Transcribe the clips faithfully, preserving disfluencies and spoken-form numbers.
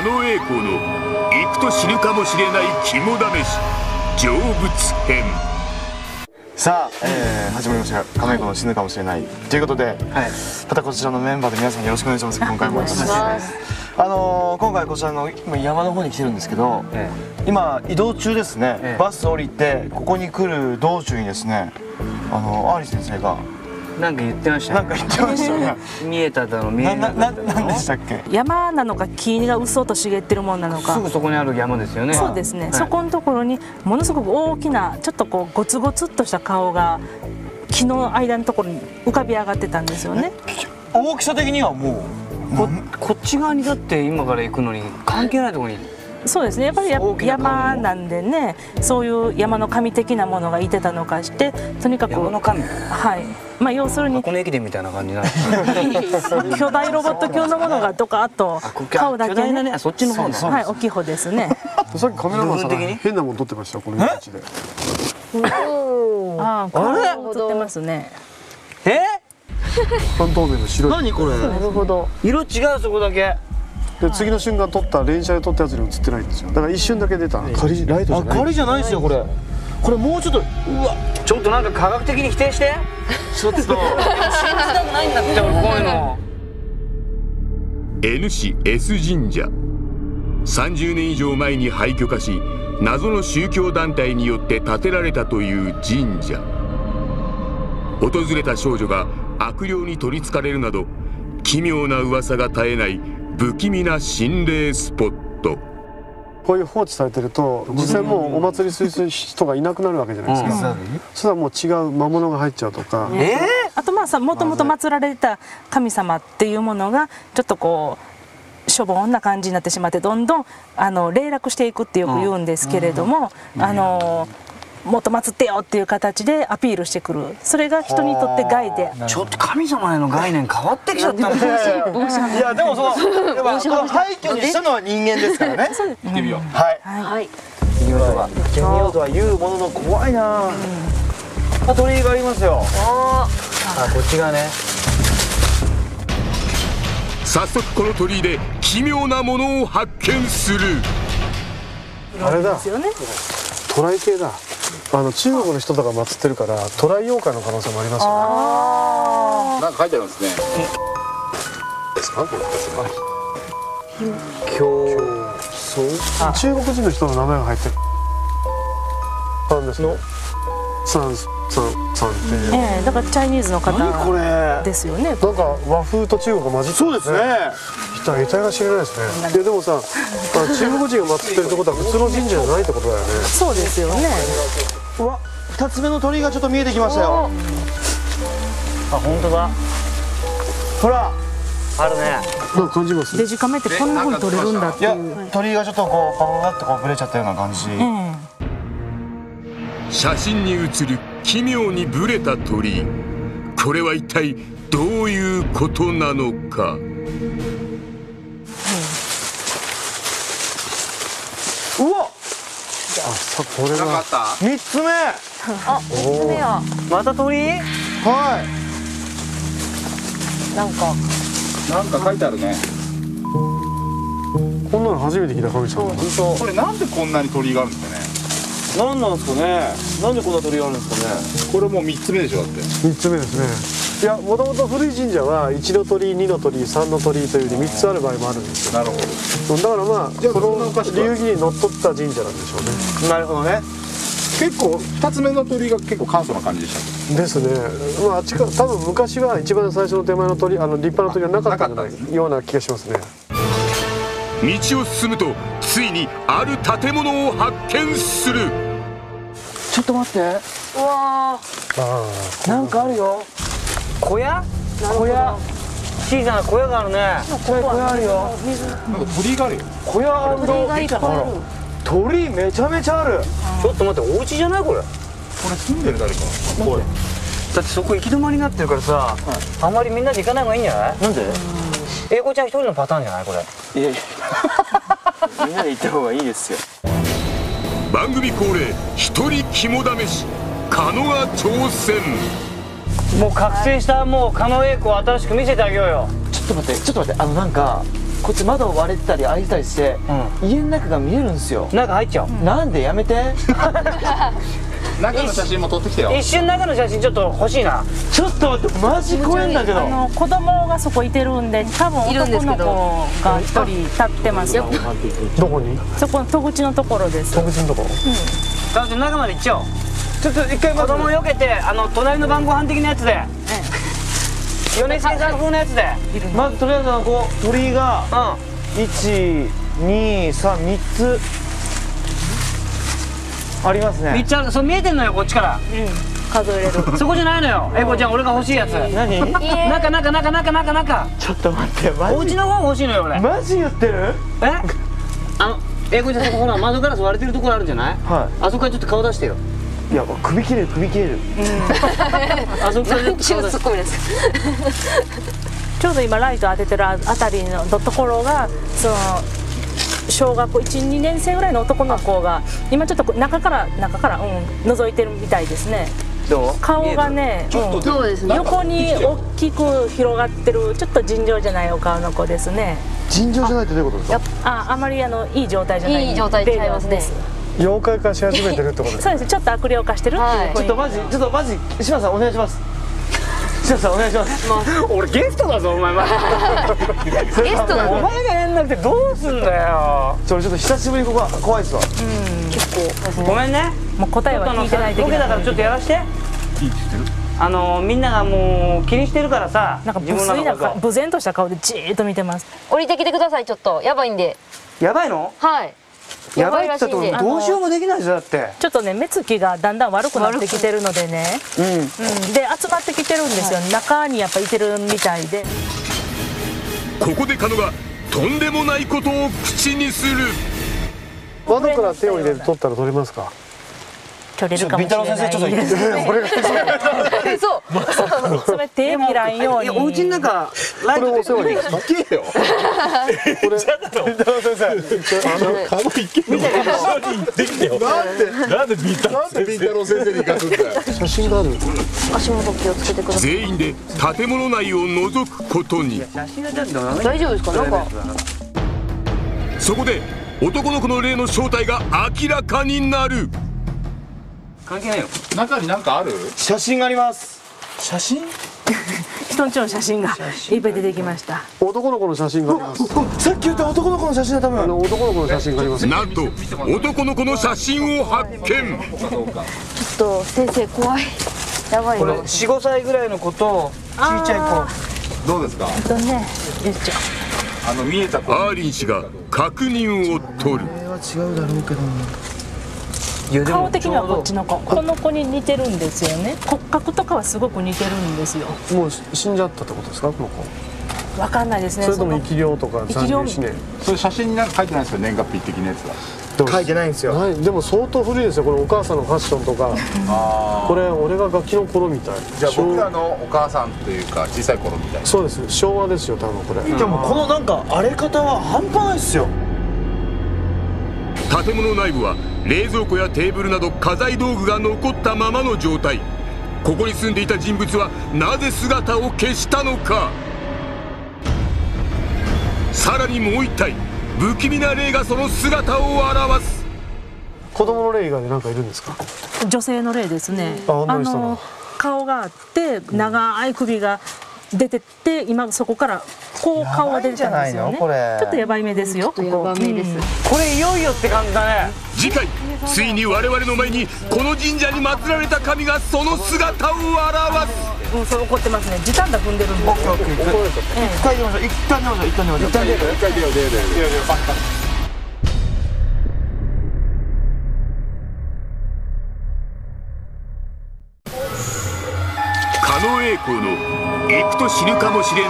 野英孝の行くと死ぬかもしれない肝試し成仏編。 さあ、えー、始まりました「亀子の死ぬかもしれない」ということで、はい、またこちらのメンバーで皆さんよろしくお願いします。今回もあのー、今回こちらの山の方に来てるんですけど、ええ、今移動中ですね、ええ、バス降りてここに来る道中にですね、あのー、有先生がなんか言ってましたね。 なんか言ってましたね。 見えただの見えなかっただの。 何でしたっけ？ 山なのか木がうっそうと茂ってるもんなのか。 すぐそこにある山ですよね。 そうですね。はい、そこのところにものすごく大きなちょっとこうゴツゴツっとした顔が木の間のところに浮かび上がってたんですよね。 大きさ的にはもうこ, こっち側にだって今から行くのに関係ないところに。 そうですね、やっぱりや山なんでね、そういう山の神的なものがいてたのかして、とにかく山の神、 はい、まあ要するに箱根駅伝みたいな感じなん巨大ロボット級のものがドカッと顔だけね、 ね、そっちの方ね、 はい、大きい方ですね。 さっきカメラマンさんが変なもの撮ってましたこの道で。 ああ、これ撮ってますね。 え？ 半透明の白い。 何これ？ なるほど。 色違うそこだけ。 で次の瞬間撮った連写で撮ったやつに映ってないんですよ。だから一瞬だけ出た。仮ライトじゃない。 あ、仮じゃないですよこれ。これもうちょっと、うわ、 ちょっとなんか科学的に否定して。ちょっと信じたくないんだって俺こういうの。 N 市 S 神社。さんじゅうねん以上前に廃墟化し、謎の宗教団体によって建てられたという神社。訪れた少女が悪霊に取りつかれるなど奇妙な噂が絶えない不気味な心霊スポット。 こういう放置されてると実際もうお祭りする人がいなくなるわけじゃないですか。うん、そしたらもう違う魔物が入っちゃうとか。 えー、あとまあさ、もともと祀られてた神様っていうものがちょっとこうしょぼんな感じになってしまって、どんどんあの霊落していくってよく言うんですけれども、うん、あのもっと祀ってよっていう形でアピールしてくる。それが人にとって害で。 ちょっと神様への概念変わってきちゃったんですよ。 いやでもその廃墟にしたのは人間ですからね。 行ってみよう。 はいはい。 行ってみようとは行ってみようとは言うものの怖いな。あ、鳥居がありますよ。 あ、こっちがね。 早速この鳥居で奇妙なものを発見する。 あれだ。トライ系だ。あの中国の人とか祀ってるからトライ妖怪の可能性もありますよね。 なんか書いてあるんですね。 ですか？ 教そう。中国人の人の名前が入ってる。あんですの。さんさんさんって。 ええ、だからチャイニーズの方ですよね。 なんか和風と中国が混じって。 そうですね。 一体得体が知れないですね。いやでもさ、中国人が祀ってるってことは普通の神社じゃないってことだよね。 そうですよね。 うわ、二つ目の鳥居がちょっと見えてきましたよ。 あ、本当だ。 ほら、 あるね。 なんか感じます。 デジカメってこんな風に撮れるんだっていう。 いや、鳥居がちょっとこうパパパッとこうぶれちゃったような感じ。 ええ、 写真に写る奇妙にブレた鳥居。これは一体どういうことなのか。 うわ、 あ、さこれが三つ目。 あ、三つ目や。 また鳥居？ はい。 なんか。 なんか書いてあるね。 こんなの初めて聞いた神様。 これなんでこんなに鳥居があるんですかね。 何なんですかね。なんでこんな鳥居があるんですかね。 これもう三つ目でしょだって。 三つ目ですね。いや、もともと古い神社は一の鳥居、二の鳥居、三の鳥居というふうに三つある場合もあるんですよ。 なるほど。 だからまあその流儀にのっとった神社なんでしょうね。 なるほどね。 結構二つ目の鳥居が結構簡素な感じでした。 ですね。まああっちか多分昔は一番最初の手前の鳥居、あの立派な鳥居はなかったんじゃないような気がしますね。 道を進むとついにある建物を発見する。 ちょっと待って。 うわあなんかあるよ。 小屋？小屋。小さな小屋があるね。 小屋あるよ。 なんか鳥居があるよ。 小屋ある。 鳥居がいっぱいある。 鳥居めちゃめちゃある。 ちょっと待って、お家じゃないこれ。 これ住んでる誰か。 これ。だってそこ行き止まりになってるからさ、あんまりみんなで行かない方がいいんじゃない？ なんで？ 英子ちゃん一人のパターンじゃないこれ。 いやいや。みんなで行った方がいいですよ。 番組恒例一人肝試し。狩野が挑戦。 もう覚醒したもう狩野英孝を新しく見せてあげようよ。 ちょっと待って、ちょっと待って、あのなんかこっち窓割れてたり開いてたりして、家の中が見えるんですよ。 中入っちゃう。 なんでやめて。 中の写真も撮ってきてよ。 一瞬中の写真ちょっと欲しいな。 ちょっと待って、マジ怖いんだけど。 あの子供がそこいてるんで、多分男の子が一人立ってますよ。 どこに？ そこの戸口のところです。 戸口のところ。 彼女中まで行っちゃおう。 ちょっと一回子供避けて、あの隣の晩ご飯的なやつで。米助さん風のやつで。 まずとりあえずこう鳥居がいち、に、さん、みっつありますね。 みっつある。そう見えてんのよこっちから。 数えれる。 そこじゃないのよ。えこちゃん俺が欲しいやつ。 何？ 中中中中中中。 ちょっと待って、マジお家の方欲しいのよ俺。 マジ言ってる？ え？あのえこちゃんそこほら窓ガラス割れてるところあるんじゃない？ はあそこからちょっと顔出してよ。 い。いや首切れる首切れる。 あそこからちょっと顔出して。 ツッコミです。 ちょうど今ライト当ててるあたりのところがその小学校いち、にねん生ぐらいの男の子が今ちょっと中から中からうん覗いてるみたいですね。 どう？ 顔がね、うんそうですね。 横に大きく広がってるちょっと尋常じゃないお顔の子ですね。 尋常じゃないってどういうことですか？ あ、あまりあのいい状態じゃない。 いい状態ちゃいますね。 妖怪化し始めてるってことですか？ そうです。ちょっと悪霊化してるっていう。 ちょっとマジ、ちょっとマジ、島さんお願いします。島さんお願いします。 俺ゲストだぞお前。 ゲストなの？ お前がやんなくてどうすんだよ。 それちょっと久しぶりにここは怖いっすわ。 ごめんね。 もう答えは聞いてない的ロケだからちょっとやらして。 いいって言ってる？ あのみんながもう気にしてるからさ。 なんか無自分粋なのこと無然とした顔でじーっと見てます。 降りてきてくださいちょっと。やばいんで。 やばいの？ はい。 やばいって言ったらどうしようもできないじゃんだって。 ちょっとね目つきがだんだん悪くなってきてるのでね。 うん。 うん、で集まってきてるんですよ。中にやっぱいてるみたいで。 ここで狩野がとんでもないことを口にする。 窓から手を入れて取ったら取れますか？ 取れるかもしれない。 ビンタロウ先生ちょっと言って。 俺がそう。 それ手切らんように。 お家の中ライトでこれお世話に行けよ。 これビンタロウ先生あのカノ行けよ。できてよ。なんでなんでビンタなんでビンタロウ先生に行かすんだよ。 写真がある。 足元気をつけてください。 全員で建物内を覗くことに。 写真がちょっとダメ。 大丈夫ですか？なんかそこで男の子の霊の正体が明らかになる。 関係ないよ。 中になんかある？ 写真があります。 写真？ 人んちの写真がいっぱい出てきました。 男の子の写真があります。 さっき言った男の子の写真だ多分。 あの男の子の写真があります。 なんと男の子の写真を発見。 ちょっと先生怖い。やばいこれよ。 よん、ごさいぐらいの子とちいちゃい子。 どうですか？ えっとね、よいしょ。 あの見えた子。 アーリン氏が確認を取る。 これは違うだろうけど。 顔的にはこっちの子、この子に似てるんですよね。骨格とかはすごく似てるんですよ。 もう死んじゃったってことですか、この子？ わかんないですね。 それとも生き量とか残留思念？ それ写真になんか書いてないですか？年月日的なやつは。 書いてないんですよ。 ない。でも相当古いですよ。これお母さんのファッションとか。 あこれ俺がガキの頃みたい。 じゃあ僕らのお母さんというか小さい頃みたいな。 そうです。昭和ですよ、多分これ。 でもこのなんか荒れ方は半端ないっすよ。 建物内部は冷蔵庫やテーブルなど家財道具が残ったままの状態。ここに住んでいた人物はなぜ姿を消したのか。さらにもう一体不気味な霊がその姿を現す。 子供の霊以外で何かいるんですか？ 女性の霊ですね。 あ女の人のの顔があって長い首が出てって今そこからこう顔が出てたんですよね。 やばいんじゃないのこれ。 ちょっとやばい目ですよ。 ちょっとやばめです。 これいよいよって感じだね。 次回ついに我々の前にこの神社に祀られた神がその姿を現す。 うん、それ怒ってますね。時短だ踏んでるんで。 オッケーオッケー。一回出ましょう。一旦出ましょう。一旦出ましょう。一旦出る。 一回出よう出よう出よう出よう出よう。 狩野英孝の行くと死ぬかもしれん。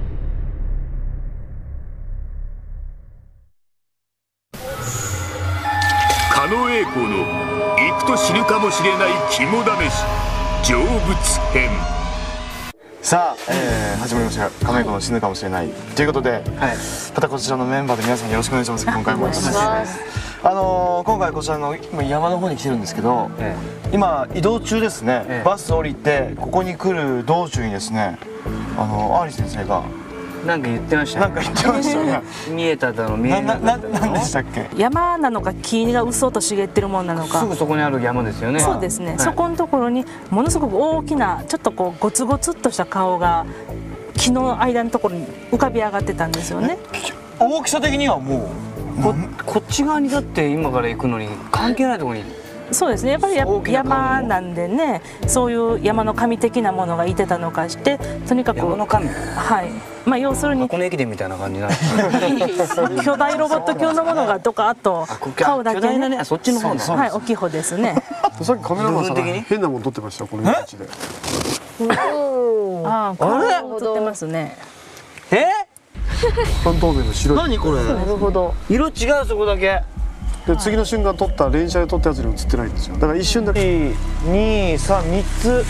狩野英孝の行くと死ぬかもしれない肝試し成仏編。 さあ、えー、始まりました「亀子の死ぬかもしれない」ということで、はい、またこちらのメンバーで皆さんよろしくお願いします。今回もよろしくお願いします。あのー、今回こちらの今山の方に来てるんですけど、ええ、今移動中ですね、ええ、バス降りてここに来る道中にですね、あのー、アーリ先生がなんか言ってましたなんか言ってましたね。 見えただの見えなななかっただのなんでしたっけ？ 山なのか木がうっそうと茂ってるもんなのか。 すぐそこにある山ですよね。 そうですね、 はいそこのところにものすごく大きなちょっとこうゴツゴツっとした顔が木の間のところに浮かび上がってたんですよね。 大きさ的にはもうここっち側にだって今から行くのに関係ないところに。 そうですね、やっぱりや大きな顔の山なんでね、そういう山の神的なものがいてたのかして、とにかく山の神。 はい、まあ要するに箱根駅伝みたいな感じになる。 巨大ロボット級のものがドカッと顔だけ巨大なね、 ね、そっちの方ね。 はい、大きい方ですね。 さっきカメラマンさんが部分的に変なもん撮ってましたよこの道で。 ああ、これ映ってますね。 え？ 半透明の白い。 何これ？ なるほど。 色違うそこだけ。 で次の瞬間撮った連写で撮ったやつに映ってないんですよ。だから一瞬だけ。 に、さん、みっつ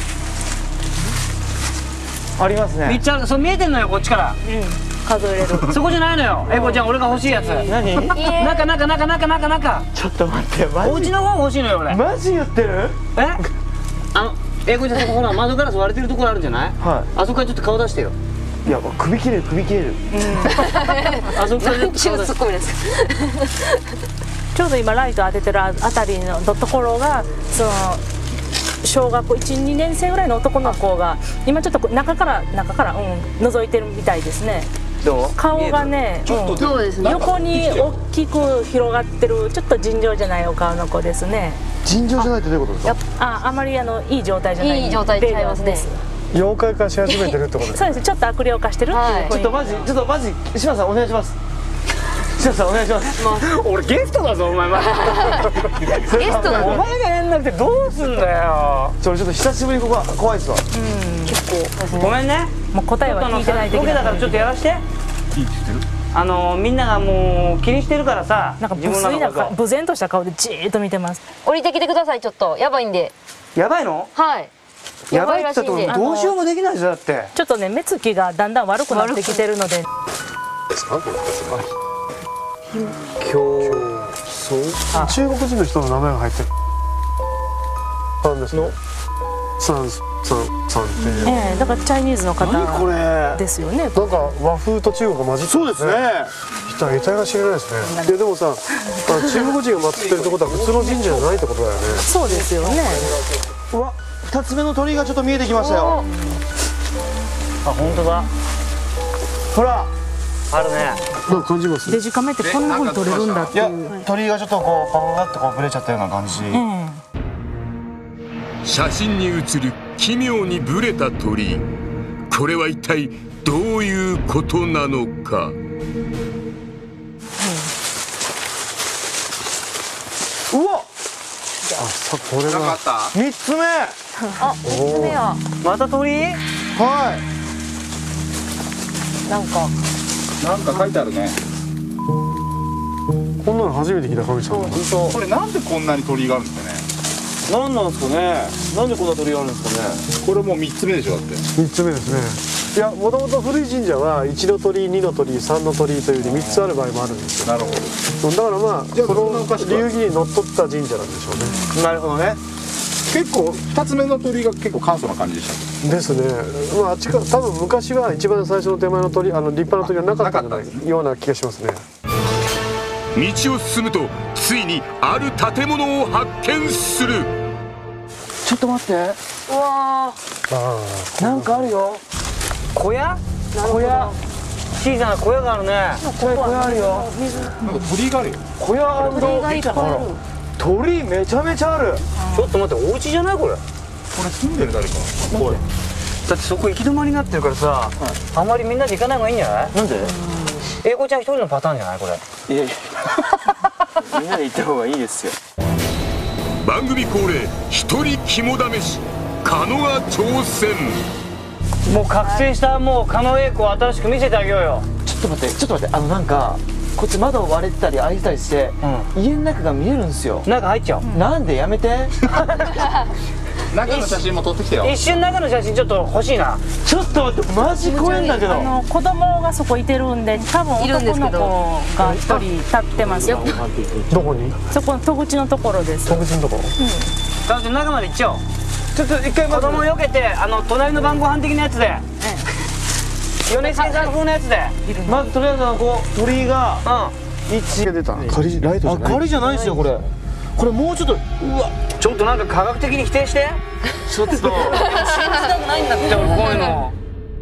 ありますね。 めっちゃそう見えてんのよこっちから。 数えれる。 そこじゃないのよ。えこちゃん俺が欲しいやつ。 何？ 中中中中中中。 ちょっと待って、マジお家の方欲しいのよ俺。 マジ言ってる？ え？あのえこちゃんそこほら窓ガラス割れてるところあるんじゃない？ はあそこからちょっと顔出してよ。 い。いや、首切れる、首切れる。 あそこからちょっと顔出して。 ツッコミです。 ちょうど今ライト当ててるあたりのところがその小学校いち、にねん生ぐらいの男の子が今ちょっと中から中からうん覗いてるみたいですね。 どう？ 顔がね、うんそうですね。 横に大きく広がってるちょっと尋常じゃないお顔の子ですね。 尋常じゃないってどういうことですか？ あ、あまりあのいい状態じゃない。 いい状態ちゃいますね。 妖怪化し始めてるってことですか？ そうです。ちょっと悪霊化してるっていうはい雰囲気。 ちょっとマジ、ちょっとマジ、島さんお願いします。島さんお願いします。 俺ゲストだぞお前まゲストなの。 お前がやんなくてどうすんだよ。 それちょっと久しぶりにここは怖いっすわ。 ごめんね。 もう答えは聞いてない的ロケだからな。 ちょっとやらして。あのみんながもう気にしてるからさ。 なんか自無粋な分のこと。 無然とした顔でじーっと見てます。 降りてきてくださいちょっとやばいんで。 やばいの？ はい。 やばいって言ったやばいらしいんでらどうしようもできないじゃんだって。 ちょっとね目つきがだんだん悪くなってきてるので。 中国人の人の名前が入ってる。なんですの。サンサンサンっていう。 ええ、だからチャイニーズの方何これ？ ですよね。 なんか和風と中国が混じってそうですね。 人は得体が知れないですね。いやでもさ、あの中国人が祀ってるってことは普通の神社じゃないってことだよね。 そうですよね。 うわ、二つ目の鳥居がちょっと見えてきましたよ。 あ本当だ。 ほら。 あるね。 なんか感じます。 デジカメってこんな風に撮れるんだっいやていう。、 鳥居がちょっとこうパパパッとこうブレちゃったような感じ。 ええ。 写真に写る奇妙にブレた鳥居、これは一体どういうことなのか。 うわ、 あ、さこれが三つ目。 あ、三つ目や。 また鳥居？ はなんかなんか書いてあるね。 こんなの初めて聞いた神様。 これなんでこんなに鳥居があるんですかね。 い。なんなんですかね。なんでこんな鳥居があるんですかね。 これもう三つ目でしょだって。 三つ目ですね。いや、もともと古い神社は一の鳥居、二の鳥居、三の鳥居というふうに三つある場合もあるんですよ。 なるほど。 だからまあじゃあそのそんなおかしくは流儀にのっとった神社なんでしょうね。 なるほどね。 結構二つ目の鳥居が結構簡素な感じでした。 ですね。まああっちか多分昔は一番最初の手前の鳥居、あの立派な鳥居はなかったんじゃないような気がしますね。 道を進むとついにある建物を発見する。 ちょっと待って。 うわあなんかあるよ。 小屋？ 小屋。 小さな小屋があるね。 小屋あるよ。 なんか鳥居があるよ。 小屋ある。 鳥居がいっぱいある。 鳥居めちゃめちゃある。 ちょっと待ってお家じゃないこれ。 これ住んでる誰か。 おい。だってそこ行き止まりになってるからさ、あんまりみんなで行かない方がいいんじゃない？ なんで？ 英子ちゃん一人のパターンじゃないこれ。 いやいや。みんなで行った方がいいですよ。 番組恒例一人肝試し、狩野が挑戦。 もう覚醒したもう狩野英子を新しく見せてあげようよ。 ちょっと待って、ちょっと待って、あのなんかこっち窓割れてたり開いてたりして、家の中が見えるんですよ。 中入っちゃおう。 なんでやめて。 中の写真も撮ってきてよ。 一瞬中の写真ちょっと欲しいな。 ちょっと待って、マジ怖いんだけど。 あの子供がそこいてるんで、多分いるんで男のすけど子が一人立ってますよ。 あ、どこに？ そこの戸口のところです。 戸口のところ。 彼女中まで行っちゃおう。 ちょっと一回子待って。 供避けてあの隣の晩ご飯的なやつで。 米助さん風のやつでまずとりあえずこう鳥居が一出た仮ライトじゃあ、 ない仮じゃないですよこれ。これもうちょっと、うわ、 ちょっとなんか科学的に否定してちょっと信じたくないんだって俺こういうの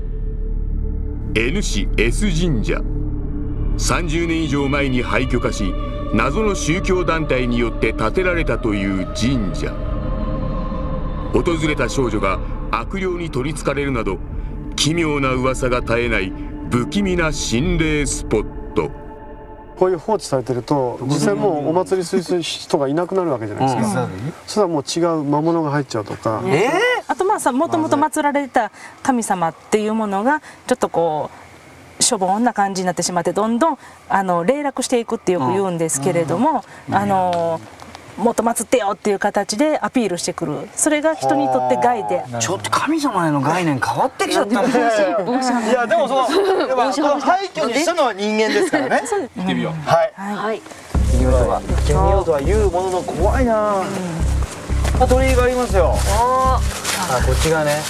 N 市 S 神社。さんじゅうねん以上前に廃墟化し、謎の宗教団体によって建てられたという神社。訪れた少女が悪霊に取りつかれるなど奇妙な噂が絶えない不気味な心霊スポット。 こういう放置されてると実際もうお祭りする人がいなくなるわけじゃないですか、うん、そしたらもう違う魔物が入っちゃうとか、 えー、あとまあさ、もともと祀られてた神様っていうものがちょっとこうしょぼんな感じになってしまってどんどんあの霊落していくってよく言うんですけれども、うん、あのもっと祀ってよっていう形でアピールしてくる。それが人にとって害で。 ちょっと神様への概念変わってきちゃったんですよ。 いやでもそのでもその廃墟にしたのは人間ですからね。 行ってみよう。 はいはい。 行ってみようとは行ってみようとは言うものの怖いな。あ、鳥居がありますよ。ああ、こっちがね。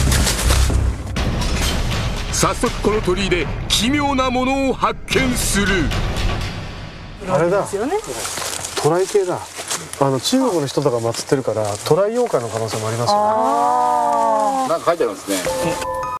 早速この鳥居で奇妙なものを発見する。 あれだ、 ですよね。 渡来系だ。あの中国の人とか祀ってるから渡来妖怪の可能性もありますよね。 なんか書いてあるんですね。